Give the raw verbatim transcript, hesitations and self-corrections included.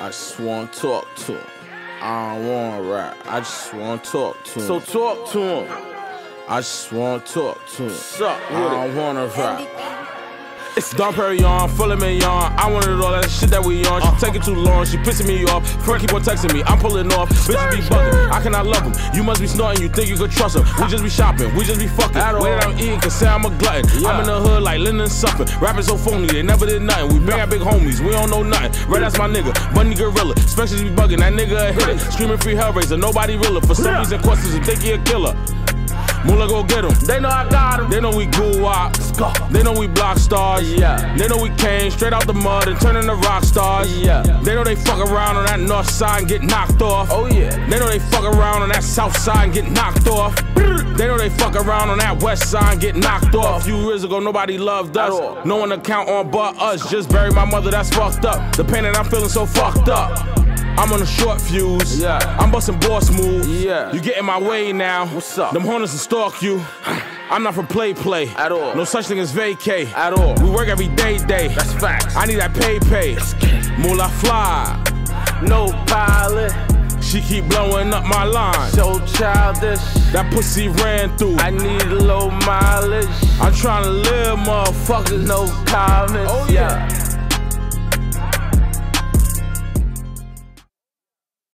I just wanna talk to him. I don't wanna rap. I just wanna talk to him. So talk to him. I just wanna talk to him. Suck with I don't it. wanna rap. It's Dom Perignon, full of million. I wanted all that shit that we on. She taking too long, she pissing me off. Friend keep on texting me, I'm pulling off. Bitches be bugging, I cannot love them. You must be snorting, you think you could trust them. We just be shopping, we just be fucking. Way that I'm eating, can say I'm a glutton. Yeah. I'm in the hood like Lyndon Suffolk. Rapping so phony, they never did nothing. We bang our big homies, we don't know nothing. Red, that's my nigga, Bunny Gorilla. Specials be bugging, that nigga a hitter. Screaming free Hellraiser, nobody realer. For some reason, questions and think he a killer. Moolah go get him. They know I got him. They know we goo wop. They know we block stars. Yeah. They know we came straight out the mud and turned into rock stars. Yeah. They know they fuck around on that north side and get knocked off. Oh yeah. They know they fuck around on that south side and get knocked off. They know they fuck around on that west side and get knocked off. A few years ago, nobody loved us. No one to count on but us. Just buried my mother, that's fucked up. The pain that I'm feeling so fucked up. I'm on a short fuse. Yeah. I'm busting boss moves. Yeah. You get in my way now. What's up? Them hornets will stalk you. I'm not for play play. At all. No such thing as vacay. At all. We work every day day. That's facts. I need that pay pay. Moolah fly. No pilot. She keep blowing up my line. So childish. That pussy ran through. I need a low mileage. I'm trying to live, motherfuckers. No comments. Oh yeah.